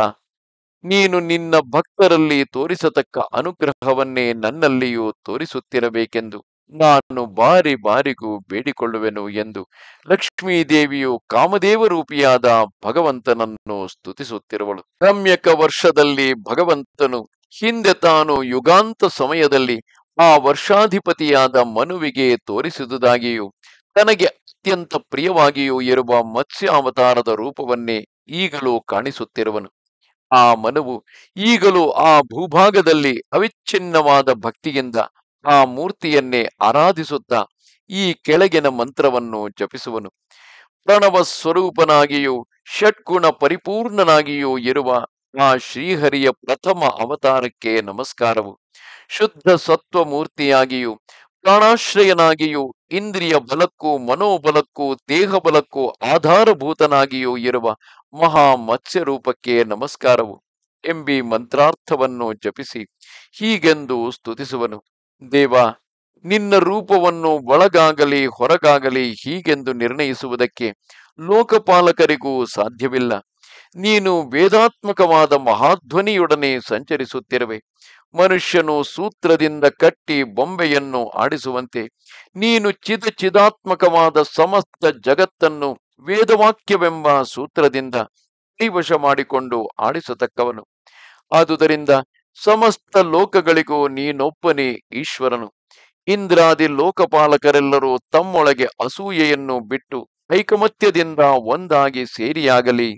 ನೀನು ನಿನ್ನ ಭಕ್ತರಲ್ಲಿ ತೋರಿಸತಕ್ಕ ಅನುಗ್ರಹವನ್ನೇ ನನ್ನಲ್ಲಿಯೂ ತೋರಿಸುತ್ತಿರಬೇಕೆಂದು ನಾನು ಬಾರಿ ಬಾರಿಗೂ ಬೇಡಿಕೊಳ್ಳುವೆನು ಎಂದು ಲಕ್ಷ್ಮೀದೇವಿಯು ಕಾಮದೇವ ರೂಪಿಯಾದ ಭಗವಂತನನ್ನು ಸ್ತುತಿಸುತ್ತಿರುವಳು. ರಮ್ಯಕ ವರ್ಷದಲ್ಲಿ ಭಗವಂತನು ಹಿಂದೆ ತಾನು ಯುಗಾಂತ ಸಮಯದಲ್ಲಿ ಆ ವರ್ಷಾಧಿಪತಿಯಾದ ಮನುವಿಗೆ ತೋರಿಸಿದುದಾಗಿಯೂ ತನಗೆ ಅತ್ಯಂತ ಪ್ರಿಯವಾಗಿಯೂ ಇರುವ ಮತ್ಸ್ಯಾವತಾರದ ರೂಪವನ್ನೇ ಈಗಲೂ ಕಾಣಿಸುತ್ತಿರುವನು. ಆ ಮನುವು ಈಗಲೂ ಆ ಭೂಭಾಗದಲ್ಲಿ ಅವಿಚ್ಛಿನ್ನವಾದ ಭಕ್ತಿಯಿಂದ ಆ ಮೂರ್ತಿಯನ್ನೇ ಆರಾಧಿಸುತ್ತಾ ಈ ಕೆಳಗಿನ ಮಂತ್ರವನ್ನು ಜಪಿಸುವನು. ಪ್ರಣವ ಸ್ವರೂಪನಾಗಿಯೂ ಷಟ್ಗುಣ ಪರಿಪೂರ್ಣನಾಗಿಯೂ ಇರುವ ಆ ಶ್ರೀಹರಿಯ ಪ್ರಥಮ ಅವತಾರಕ್ಕೆ ನಮಸ್ಕಾರವು. ಶುದ್ಧ ಸತ್ವ ಮೂರ್ತಿಯಾಗಿಯೂ ಪ್ರಾಣಾಶ್ರಯನಾಗಿಯೂ ಇಂದ್ರಿಯ ಬಲಕ್ಕೂ ಮನೋಬಲಕ್ಕೂ ದೇಹ ಬಲಕ್ಕೂ ಆಧಾರಭೂತನಾಗಿಯೂ ಇರುವ ಮಹಾ ಮತ್ಸ್ಯ ರೂಪಕ್ಕೆ ನಮಸ್ಕಾರವು ಎಂಬಿ ಮಂತ್ರಾರ್ಥವನ್ನು ಜಪಿಸಿ ಹೀಗೆಂದು ಸ್ತುತಿಸುವನು. ದೇವ, ನಿನ್ನ ರೂಪವನ್ನು ಒಳಗಾಗಲಿ ಹೊರಗಾಗಲಿ ಹೀಗೆಂದು ನಿರ್ಣಯಿಸುವುದಕ್ಕೆ ಲೋಕಪಾಲಕರಿಗೂ ಸಾಧ್ಯವಿಲ್ಲ. ನೀನು ವೇದಾತ್ಮಕವಾದ ಮಹಾಧ್ವನಿಯೊಡನೆ ಸಂಚರಿಸುತ್ತಿರುವೆ. ಮನುಷ್ಯನು ಸೂತ್ರದಿಂದ ಕಟ್ಟಿ ಬೊಂಬೆಯನ್ನು ಆಡಿಸುವಂತೆ ನೀನು ಚಿದಾತ್ಮಕವಾದ ಸಮಸ್ತ ಜಗತ್ತನ್ನು ವೇದವಾಕ್ಯವೆಂಬ ಸೂತ್ರದಿಂದ ಕೈವಶ ಮಾಡಿಕೊಂಡು ಆಡಿಸತಕ್ಕವನು. ಆದುದರಿಂದ ಸಮಸ್ತ ಲೋಕಗಳಿಗೂ ನೀನೊಬ್ಬನೇ ಈಶ್ವರನು. ಇಂದ್ರಾದಿ ಲೋಕಪಾಲಕರೆಲ್ಲರೂ ತಮ್ಮೊಳಗೆ ಅಸೂಯೆಯನ್ನು ಬಿಟ್ಟು ಐಕಮತ್ಯದಿಂದ ಒಂದಾಗಿ ಸೇರಿಯಾಗಲಿ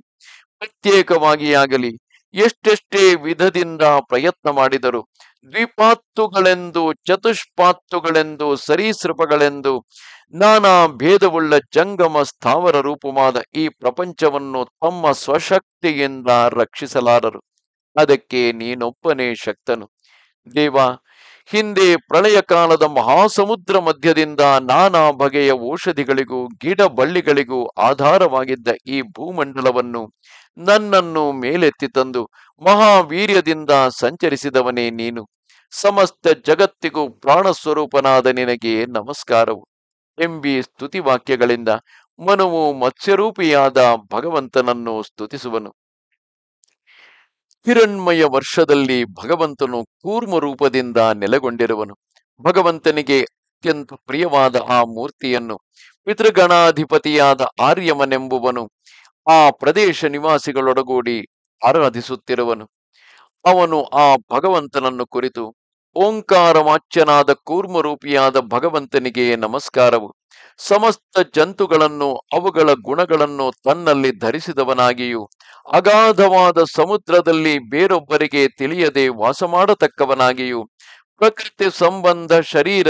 ಪ್ರತ್ಯೇಕವಾಗಿಯಾಗಲಿ ಎಷ್ಟೆಷ್ಟೇ ವಿಧದಿಂದ ಪ್ರಯತ್ನ ಮಾಡಿದರು ದ್ವಿಪಾತ್ತುಗಳೆಂದು, ಚತುಷ್ಪಾತ್ತುಗಳೆಂದು, ಸರೀಸೃಪಗಳೆಂದು ನಾನಾ ಭೇದವುಳ್ಳ ಜಂಗಮ ಸ್ಥಾವರ ರೂಪವಾದ ಈ ಪ್ರಪಂಚವನ್ನು ತಮ್ಮ ಸ್ವಶಕ್ತಿಯಿಂದ ರಕ್ಷಿಸಲಾರರು. ಅದಕ್ಕೆ ನೀನೊಬ್ಬನೇ ಶಕ್ತನು. ದೇವ, ಹಿಂದೆ ಪ್ರಳಯ ಕಾಲದ ಮಹಾಸಮುದ್ರ ಮಧ್ಯದಿಂದ ನಾನಾ ಬಗೆಯ ಔಷಧಿಗಳಿಗೂ ಗಿಡ ಬಳ್ಳಿಗಳಿಗೂ ಆಧಾರವಾಗಿದ್ದ ಈ ಭೂಮಂಡಲವನ್ನು ನನ್ನನ್ನು ಮೇಲೆತ್ತಿ ತಂದು ಮಹಾವೀರ್ಯದಿಂದ ಸಂಚರಿಸಿದವನೇ ನೀನು. ಸಮಸ್ತ ಜಗತ್ತಿಗೂ ಪ್ರಾಣಸ್ವರೂಪನಾದ ನಿನಗೆ ನಮಸ್ಕಾರವು ಎಂಬಿ ಸ್ತುತಿವಾಕ್ಯಗಳಿಂದ ಮನುವು ಮತ್ಸ್ಯರೂಪಿಯಾದ ಭಗವಂತನನ್ನು ಸ್ತುತಿಸುವನು. ಹಿರಣ್ಮಯ ವರ್ಷದಲ್ಲಿ ಭಗವಂತನು ಕೂರ್ಮ ರೂಪದಿಂದ ನೆಲೆಗೊಂಡಿರುವನು. ಭಗವಂತನಿಗೆ ಅತ್ಯಂತ ಪ್ರಿಯವಾದ ಆ ಮೂರ್ತಿಯನ್ನು ಪಿತೃಗಣಾಧಿಪತಿಯಾದ ಆರ್ಯಮನೆಂಬುವನು ಆ ಪ್ರದೇಶ ನಿವಾಸಿಗಳೊಡಗೂಡಿ ಆರಾಧಿಸುತ್ತಿರುವನು. ಅವನು ಆ ಭಗವಂತನನ್ನು ಕುರಿತು ಓಂಕಾರವಾಚ್ಯನಾದ ಕೂರ್ಮರೂಪಿಯಾದ ಭಗವಂತನಿಗೆ ನಮಸ್ಕಾರವು. ಸಮಸ್ತ ಜಂತುಗಳನ್ನು ಅವುಗಳ ಗುಣಗಳನ್ನು ತನ್ನಲ್ಲಿ ಧರಿಸಿದವನಾಗಿಯೂ ಅಗಾಧವಾದ ಸಮುದ್ರದಲ್ಲಿ ಬೇರೊಬ್ಬರಿಗೆ ತಿಳಿಯದೆ ವಾಸ ಮಾಡತಕ್ಕವನಾಗಿಯೂ ಪ್ರಕೃತಿ ಸಂಬಂಧ ಶರೀರ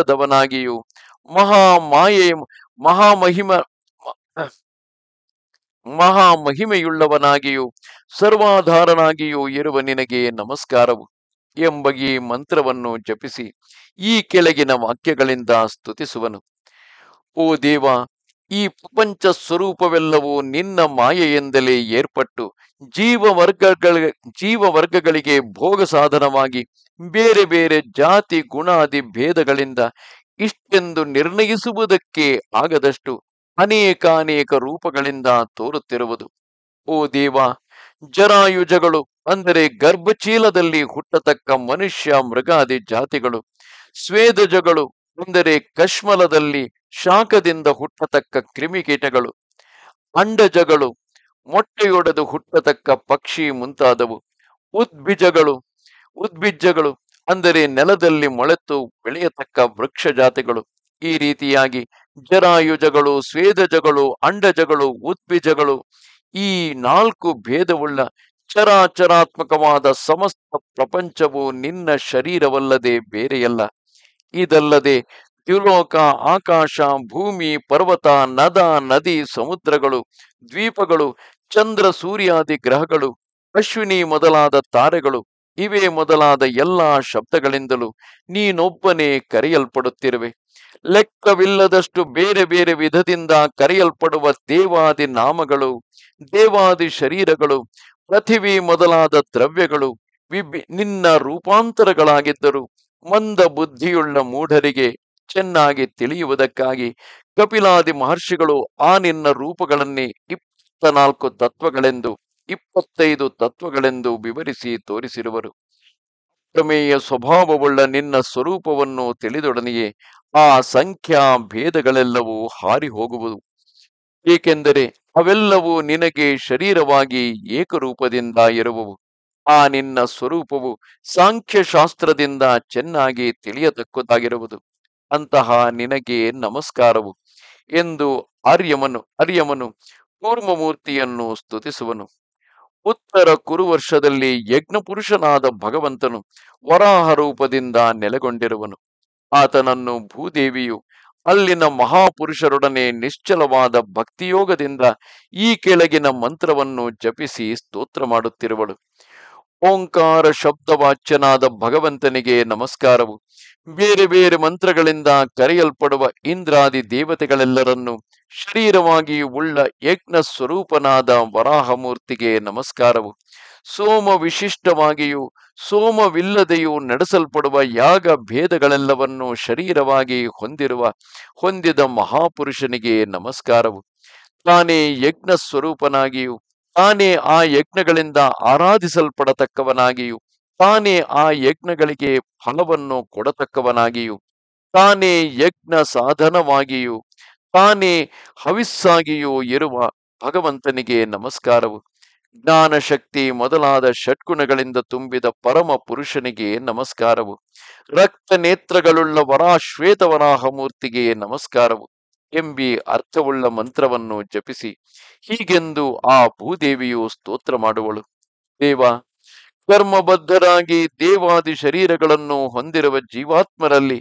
ಇಲ್ಲದವನಾಗಿಯೂ ಮಹಾಮಾಯೆ ಮಹಾಮಹಿಮ ಮಹಾ ಮಹಿಮೆಯುಳ್ಳವನಾಗಿಯೂ ಸರ್ವಾಧಾರನಾಗಿಯೂ ಇರುವ ನಿನಗೆ ನಮಸ್ಕಾರವು ಎಂಬ ಈ ಮಂತ್ರವನ್ನು ಜಪಿಸಿ ಈ ಕೆಳಗಿನ ವಾಕ್ಯಗಳಿಂದ ಸ್ತುತಿಸುವನು. ಓ ದೇವ, ಈ ಪ್ರಪಂಚ ಸ್ವರೂಪವೆಲ್ಲವೂ ನಿನ್ನ ಮಾಯೆಯಿಂದಲೇ ಏರ್ಪಟ್ಟು ಜೀವವರ್ಗಗಳ ಜೀವವರ್ಗಗಳಿಗೆ ಭೋಗ ಸಾಧನವಾಗಿ ಬೇರೆ ಬೇರೆ ಜಾತಿ ಗುಣಾದಿ ಭೇದಗಳಿಂದ ಇಷ್ಟೆಂದು ನಿರ್ಣಯಿಸುವುದಕ್ಕೆ ಆಗದಷ್ಟು ಅನೇಕಾನೇಕ ರೂಪಗಳಿಂದ ತೋರುತ್ತಿರುವುದು. ಓ ದೇವ, ಜರಾಯುಜಗಳು ಅಂದರೆ ಗರ್ಭಚೀಲದಲ್ಲಿ ಹುಟ್ಟತಕ್ಕ ಮನುಷ್ಯ ಮೃಗಾದಿ ಜಾತಿಗಳು, ಸ್ವೇದಜಗಳು ಅಂದರೆ ಕಶ್ಮಲದಲ್ಲಿ ಶಾಖದಿಂದ ಹುಟ್ಟತಕ್ಕ ಕ್ರಿಮಿಕೀಟಗಳು, ಅಂಡಜಗಳು ಮೊಟ್ಟೆಯೊಡೆದು ಹುಟ್ಟತಕ್ಕ ಪಕ್ಷಿ ಮುಂತಾದವು, ಉದ್ಭಿಜಗಳು ಉದ್ಭಿಜ್ಜಗಳು ಅಂದರೆ ನೆಲದಲ್ಲಿ ಮೊಳೆತು ಬೆಳೆಯತಕ್ಕ ವೃಕ್ಷ ಜಾತಿಗಳು. ಈ ರೀತಿಯಾಗಿ ಜರಾಯುಜಗಳು, ಸ್ವೇದಜಗಳು, ಅಂಡಜಗಳು, ಉದ್ಭಿಜಗಳು ಈ 4 ಭೇದವುಳ್ಳ ಚರಾಚರಾತ್ಮಕವಾದ ಸಮಸ್ತ ಪ್ರಪಂಚವು ನಿನ್ನ ಶರೀರವಲ್ಲದೆ ಬೇರೆಯಲ್ಲ. ಇದಲ್ಲದೆ ದ್ಯುಲೋಕ, ಆಕಾಶ, ಭೂಮಿ, ಪರ್ವತ, ನದ, ನದಿ, ಸಮುದ್ರಗಳು, ದ್ವೀಪಗಳು, ಚಂದ್ರ ಸೂರ್ಯಾದಿ ಗ್ರಹಗಳು, ಅಶ್ವಿನಿ ಮೊದಲಾದ ತಾರೆಗಳು ಇವೇ ಮೊದಲಾದ ಎಲ್ಲಾ ಶಬ್ದಗಳಿಂದಲೂ ನೀನೊಬ್ಬನೇ ಕರೆಯಲ್ಪಡುತ್ತಿರುವೆ. ಲೆಕ್ಕವಿಲ್ಲದಷ್ಟು ಬೇರೆ ಬೇರೆ ವಿಧದಿಂದ ಕರೆಯಲ್ಪಡುವ ದೇವಾದಿ ನಾಮಗಳು, ದೇವಾದಿ ಶರೀರಗಳು, ಪೃಥಿವಿ ಮೊದಲಾದ ದ್ರವ್ಯಗಳು ನಿನ್ನ ರೂಪಾಂತರಗಳಾಗಿದ್ದರು. ಮಂದ ಬುದ್ಧಿಯುಳ್ಳ ಮೂಢರಿಗೆ ಚೆನ್ನಾಗಿ ತಿಳಿಯುವುದಕ್ಕಾಗಿ ಕಪಿಲಾದಿ ಮಹರ್ಷಿಗಳು ಆ ನಿನ್ನ ರೂಪಗಳನ್ನೇ 24 ತತ್ವಗಳೆಂದು 25 ತತ್ವಗಳೆಂದು ವಿವರಿಸಿ ತೋರಿಸಿರುವರು. ಪ್ರಮೇಯ ಸ್ವಭಾವವುಳ್ಳ ನಿನ್ನ ಸ್ವರೂಪವನ್ನು ತಿಳಿದೊಡನೆಯೇ ಆ ಸಂಖ್ಯಾ ಭೇದಗಳೆಲ್ಲವೂ ಹಾರಿ ಹೋಗುವುದು. ಏಕೆಂದರೆ ಅವೆಲ್ಲವೂ ನಿನಗೆ ಶರೀರವಾಗಿ ಏಕರೂಪದಿಂದ ಇರುವವು. ಆ ನಿನ್ನ ಸ್ವರೂಪವು ಸಾಂಖ್ಯಶಾಸ್ತ್ರದಿಂದ ಚೆನ್ನಾಗಿ ತಿಳಿಯತಕ್ಕದಾಗಿರುವುದು. ಅಂತಹ ನಿನಗೆ ನಮಸ್ಕಾರವು ಎಂದು ಅರ್ಯಮನು ಕೂರ್ಮಮೂರ್ತಿಯನ್ನು ಸ್ತುತಿಸುವನು. ಉತ್ತರ ಕುರುವರ್ಷದಲ್ಲಿ ಯಜ್ಞಪುರುಷನಾದ ಭಗವಂತನು ವರಾಹ ರೂಪದಿಂದ ನೆಲೆಗೊಂಡಿರುವನು. ಆತನನ್ನು ಭೂದೇವಿಯು ಅಲ್ಲಿನ ಮಹಾಪುರುಷರೊಡನೆ ನಿಶ್ಚಲವಾದ ಭಕ್ತಿಯೋಗದಿಂದ ಈ ಕೆಳಗಿನ ಮಂತ್ರವನ್ನು ಜಪಿಸಿ ಸ್ತೋತ್ರ ಮಾಡುತ್ತಿರುವಳು. ಓಂಕಾರ ಶಬ್ದವಾಚ್ಯನಾದ ಭಗವಂತನಿಗೆ ನಮಸ್ಕಾರವು. ಬೇರೆ ಬೇರೆ ಮಂತ್ರಗಳಿಂದ ಕರೆಯಲ್ಪಡುವ ಇಂದ್ರಾದಿ ದೇವತೆಗಳೆಲ್ಲರನ್ನು ಶರೀರವಾಗಿ ಉಳ್ಳ ಯಜ್ಞ ಸ್ವರೂಪನಾದ ವರಾಹಮೂರ್ತಿಗೆ ನಮಸ್ಕಾರವು. ಸೋಮ ವಿಶಿಷ್ಟವಾಗಿಯೂ ಸೋಮವಿಲ್ಲದೆಯೂ ನಡೆಸಲ್ಪಡುವ ಯಾಗ ಭೇದಗಳೆಲ್ಲವನ್ನು ಶರೀರವಾಗಿ ಹೊಂದಿದ ಮಹಾಪುರುಷನಿಗೆ ನಮಸ್ಕಾರವು. ತಾನೇ ಯಜ್ಞ ಸ್ವರೂಪನಾಗಿಯೂ ತಾನೇ ಆ ಯಜ್ಞಗಳಿಂದ ಆರಾಧಿಸಲ್ಪಡತಕ್ಕವನಾಗಿಯೂ ತಾನೇ ಆ ಯಜ್ಞಗಳಿಗೆ ಫಲವನ್ನು ಕೊಡತಕ್ಕವನಾಗಿಯೂ ತಾನೇ ಯಜ್ಞ ಸಾಧನವಾಗಿಯೂ ತಾನೇ ಹವಿಸ್ಸಾಗಿಯೂ ಇರುವ ಭಗವಂತನಿಗೆ ನಮಸ್ಕಾರವು. ಜ್ಞಾನಶಕ್ತಿ ಮೊದಲಾದ ಷಡ್ಗುಣಗಳಿಂದ ತುಂಬಿದ ಪರಮ ಪುರುಷನಿಗೆ ನಮಸ್ಕಾರವು. ರಕ್ತ ನೇತ್ರಗಳುಳ್ಳ ಶ್ವೇತವರಾಹ ಮೂರ್ತಿಗೆ ನಮಸ್ಕಾರವು ಎಂಬಿ ಅರ್ಥವುಳ್ಳ ಮಂತ್ರವನ್ನು ಜಪಿಸಿ ಹೀಗೆಂದು ಆ ಭೂದೇವಿಯು ಸ್ತೋತ್ರ ಮಾಡುವಳು. ದೇವ, ಕರ್ಮಬದ್ಧರಾಗಿ ದೇವಾದಿ ಶರೀರಗಳನ್ನು ಹೊಂದಿರುವ ಜೀವಾತ್ಮರಲ್ಲಿ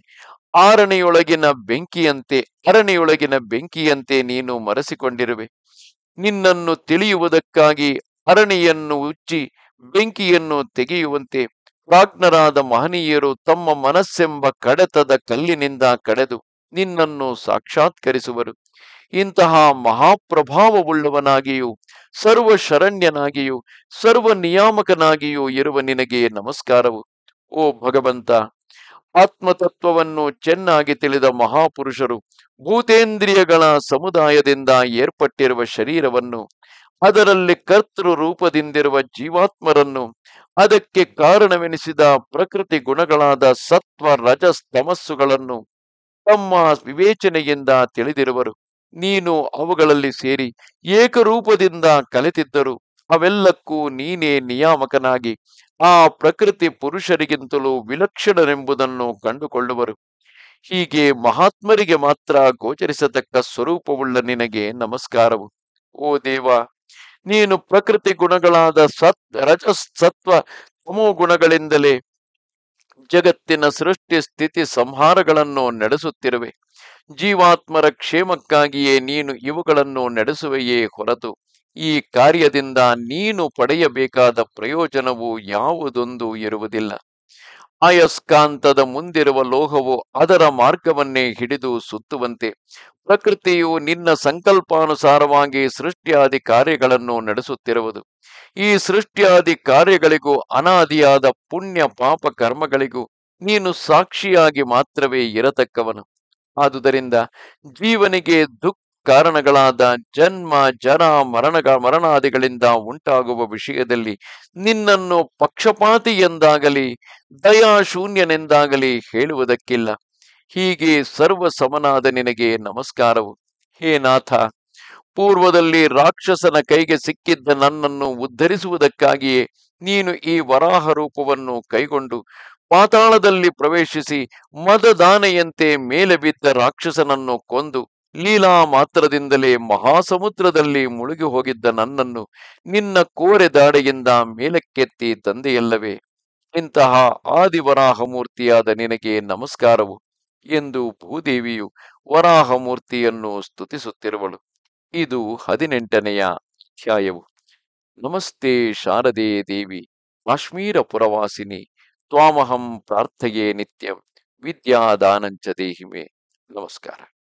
ಅರಣಿಯೊಳಗಿನ ಬೆಂಕಿಯಂತೆ ನೀನು ಮರೆಸಿಕೊಂಡಿರುವೆ. ನಿನ್ನನ್ನು ತಿಳಿಯುವುದಕ್ಕಾಗಿ ಅರಣಿಯನ್ನು ಉಚ್ಚಿ ಬೆಂಕಿಯನ್ನು ತೆಗೆಯುವಂತೆ ಪ್ರಾಜ್ಞರಾದ ಮಹನೀಯರು ತಮ್ಮ ಮನಸ್ಸೆಂಬ ಕಡೆತದ ಕಲ್ಲಿನಿಂದ ಕಡೆದು ನಿನ್ನನ್ನು ಸಾಕ್ಷಾತ್ಕರಿಸುವರು. ಇಂತಹ ಮಹಾಪ್ರಭಾವವುಳ್ಳವನಾಗಿಯೂ ಸರ್ವ ಶರಣ್ಯನಾಗಿಯೂ ಸರ್ವ ನಿಯಾಮಕನಾಗಿಯೂ ಇರುವ ನಿನಗೆ ನಮಸ್ಕಾರವು. ಓ ಭಗವಂತ, ಆತ್ಮತತ್ವವನ್ನು ಚೆನ್ನಾಗಿ ತಿಳಿದ ಮಹಾಪುರುಷರು ಭೂತೇಂದ್ರಿಯಗಳ ಸಮುದಾಯದಿಂದ ಏರ್ಪಟ್ಟಿರುವ ಶರೀರವನ್ನು, ಅದರಲ್ಲಿ ಕರ್ತೃ ರೂಪದಿಂದಿರುವ ಜೀವಾತ್ಮರನ್ನು, ಅದಕ್ಕೆ ಕಾರಣವೆನಿಸಿದ ಪ್ರಕೃತಿ ಗುಣಗಳಾದ ಸತ್ವ ರಜಸ್ ತಮಸ್ಸುಗಳನ್ನು ತಮ್ಮ ವಿವೇಚನೆಯಿಂದ ತಿಳಿದಿರುವರು. ನೀನು ಅವುಗಳಲ್ಲಿ ಸೇರಿ ಏಕರೂಪದಿಂದ ಕಲೆತಿದ್ದರು ಅವೆಲ್ಲಕ್ಕೂ ನೀನೇ ನಿಯಾಮಕನಾಗಿ ಆ ಪ್ರಕೃತಿ ಪುರುಷರಿಗಿಂತಲೂ ವಿಲಕ್ಷಣನೆಂಬುದನ್ನು ಕಂಡುಕೊಳ್ಳುವರು. ಹೀಗೆ ಮಹಾತ್ಮರಿಗೆ ಮಾತ್ರ ಗೋಚರಿಸತಕ್ಕ ಸ್ವರೂಪವುಳ್ಳ ನಿನಗೆ ನಮಸ್ಕಾರವು. ಓ ದೇವ, ನೀನು ಪ್ರಕೃತಿ ಗುಣಗಳಾದ ರಜಸ್ ಸತ್ವ ತಮೋ ಗುಣಗಳಿಂದಲೇ ಜಗತ್ತಿನ ಸೃಷ್ಟಿ ಸ್ಥಿತಿ ಸಂಹಾರಗಳನ್ನು ನಡೆಸುತ್ತಿರುವೆ. ಜೀವಾತ್ಮರ ಕ್ಷೇಮಕ್ಕಾಗಿಯೇ ನೀನು ಇವುಗಳನ್ನು ನಡೆಸುವೆಯೇ ಹೊರತು ಈ ಕಾರ್ಯದಿಂದ ನೀನು ಪಡೆಯಬೇಕಾದ ಪ್ರಯೋಜನವು ಯಾವುದೊಂದು ಇರುವುದಿಲ್ಲ. ಅಯಸ್ಕಾಂತದ ಮುಂದಿರುವ ಲೋಹವು ಅದರ ಮಾರ್ಗವನ್ನೇ ಹಿಡಿದು ಸುತ್ತುವಂತೆ ಪ್ರಕೃತಿಯು ನಿನ್ನ ಸಂಕಲ್ಪಾನುಸಾರವಾಗಿ ಸೃಷ್ಟಿಯಾದಿ ಕಾರ್ಯಗಳನ್ನು ನಡೆಸುತ್ತಿರುವುದು. ಈ ಸೃಷ್ಟಿಯಾದಿ ಕಾರ್ಯಗಳಿಗೂ ಅನಾದಿಯಾದ ಪುಣ್ಯ ಪಾಪ ಕರ್ಮಗಳಿಗೂ ನೀನು ಸಾಕ್ಷಿಯಾಗಿ ಮಾತ್ರವೇ ಇರತಕ್ಕವನು. ಆದುದರಿಂದ ಜೀವನಿಗೆ ದುಃಖ ಕಾರಣಗಳಾದ ಜನ್ಮ ಜರ ಮರಣಾದಿಗಳಿಂದ ಉಂಟಾಗುವ ವಿಷಯದಲ್ಲಿ ನಿನ್ನನ್ನು ಪಕ್ಷಪಾತಿ ಎಂದಾಗಲಿ ದಯಾಶೂನ್ಯನೆಂದಾಗಲಿ ಹೇಳುವುದಕ್ಕಿಲ್ಲ. ಹೀಗೆ ಸರ್ವ ಸಮನಾದ ನಿನಗೆ ನಮಸ್ಕಾರವು. ಹೇ ನಾಥ, ಪೂರ್ವದಲ್ಲಿ ರಾಕ್ಷಸನ ಕೈಗೆ ಸಿಕ್ಕಿದ್ದ ನನ್ನನ್ನು ಉದ್ಧರಿಸುವುದಕ್ಕಾಗಿಯೇ ನೀನು ಈ ವರಾಹ ರೂಪವನ್ನು ಕೈಗೊಂಡು ಪಾತಾಳದಲ್ಲಿ ಪ್ರವೇಶಿಸಿ ಮದದಾನೆಯಂತೆ ಮೇಲೆ ಬಿದ್ದ ರಾಕ್ಷಸನನ್ನು ಕೊಂದು ಲೀಲಾ ಮಾತ್ರದಿಂದಲೇ ಮಹಾಸಮುದ್ರದಲ್ಲಿ ಮುಳುಗಿ ಹೋಗಿದ್ದ ನನ್ನನ್ನು ನಿನ್ನ ಕೋರೆ ದಾಡೆಯಿಂದ ಮೇಲಕ್ಕೆತ್ತಿ ತಂದೆಯಲ್ಲವೇ. ಇಂತಹ ಆದಿವರಾಹಮೂರ್ತಿಯಾದ ನಿನಗೆ ನಮಸ್ಕಾರವು ಎಂದು ಭೂದೇವಿಯು ವರಾಹಮೂರ್ತಿಯನ್ನು ಸ್ತುತಿಸುತ್ತಿರುವಳು. ಇದು 18ನೆಯ ಅಧ್ಯಾಯವು. ನಮಸ್ತೆ ಶಾರದೆ ದೇವಿ ಕಾಶ್ಮೀರ ಪುರವಾಸಿನಿ ತ್ವಾಮಹಂ ಪ್ರಾರ್ಥಯೇ ನಿತ್ಯಂ ವಿದ್ಯಾದಾನಂಚ ದೇಹಿಮೆ. ನಮಸ್ಕಾರ.